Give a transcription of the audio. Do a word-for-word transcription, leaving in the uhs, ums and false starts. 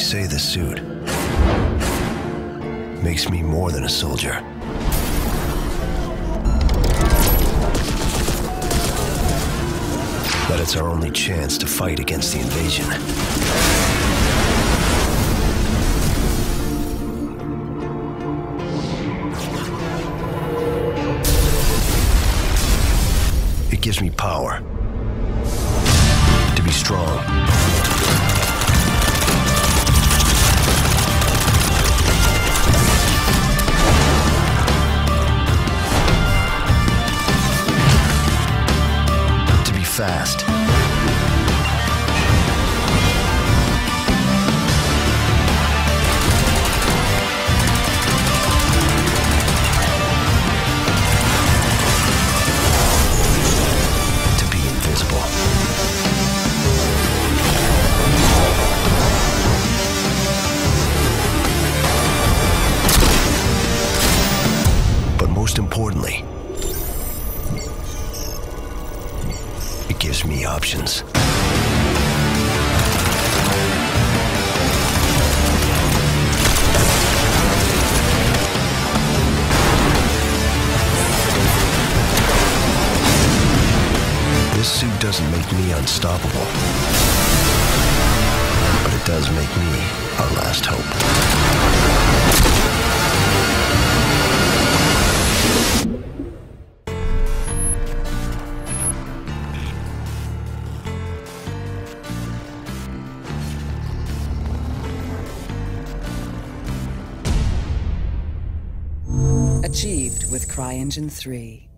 say the suit makes me more than a soldier. But it's our only chance to fight against the invasion. It gives me power to be strong. To be fast. Most importantly, it gives me options. This suit doesn't make me unstoppable, but it does make me our last hope. Achieved with CryEngine three.